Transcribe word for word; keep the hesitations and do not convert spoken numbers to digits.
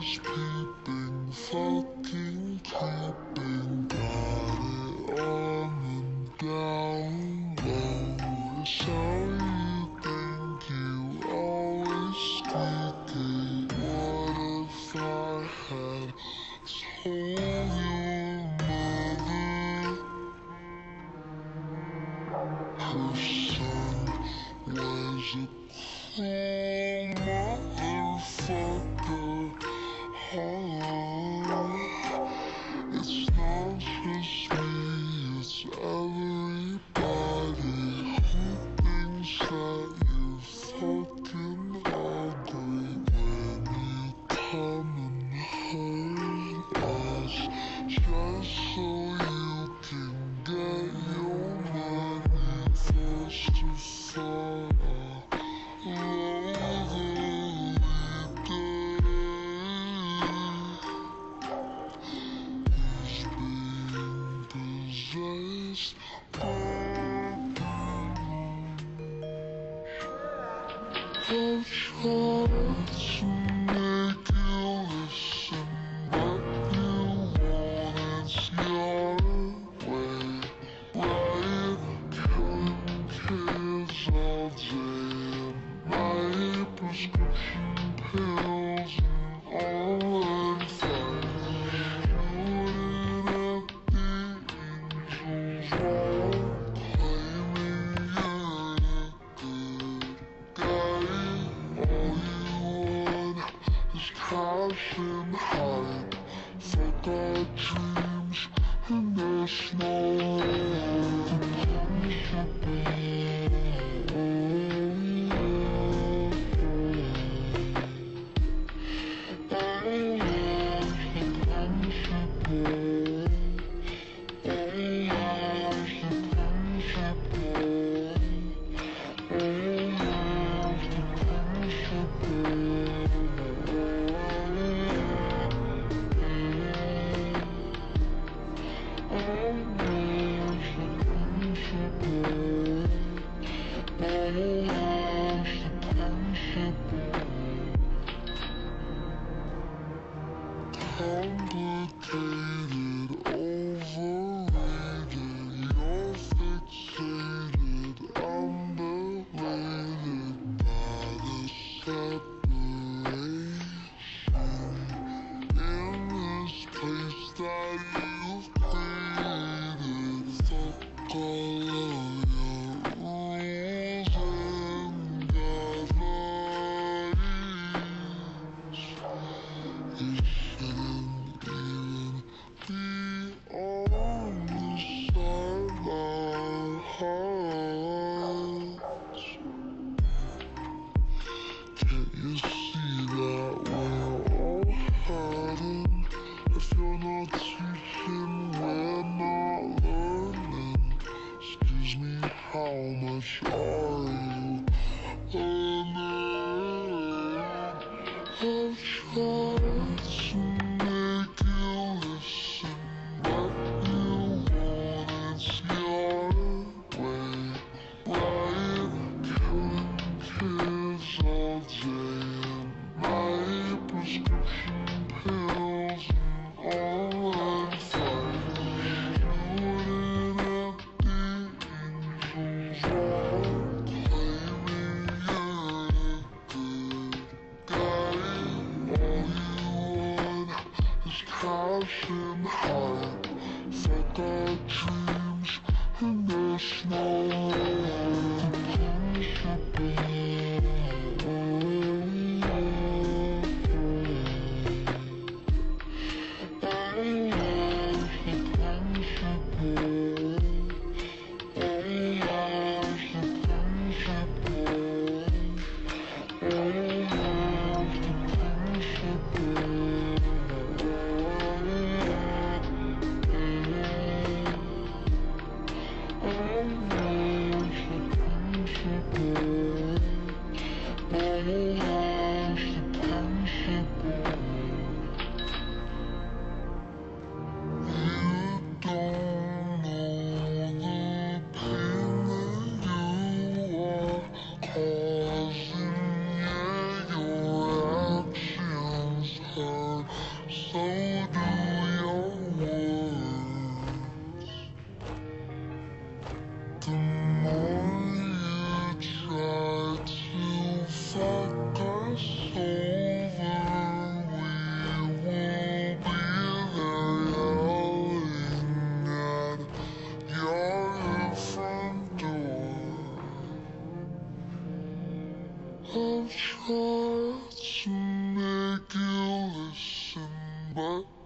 peeping, fucking creeping. Got it on the down low. It's how you think you always sneak it. What if I had told your mother her son was a cruel motherfucker? Oh, it's not just me, it's everybody who thinks that you're fucking ugly when you come and hurt us just so you can get your money. First of all, possessed by I've tried to make you listen, but you want it your way. Right, killing kids all day and night, prescription pills and all that fight. Cash and hype, fuck our dreams, and there's no complicated, overrated, you're fixated, I'm belated by the separation in this place that you've created. Fuck all of your rules and guidelines. You shouldn't even be on the sidelines. Can't you see that we're all hurting? If you're not teaching, we're not learning. Excuse me, how much are you earning? I've tried to make you listen, but you want it your way. Right, killing kids all day and night, prescription pills and all that fight. Shooting at the angels, all claiming you're the good guy. All you want is cash and hype, fuck our dreams, and there's no Oh, try to make you listen, but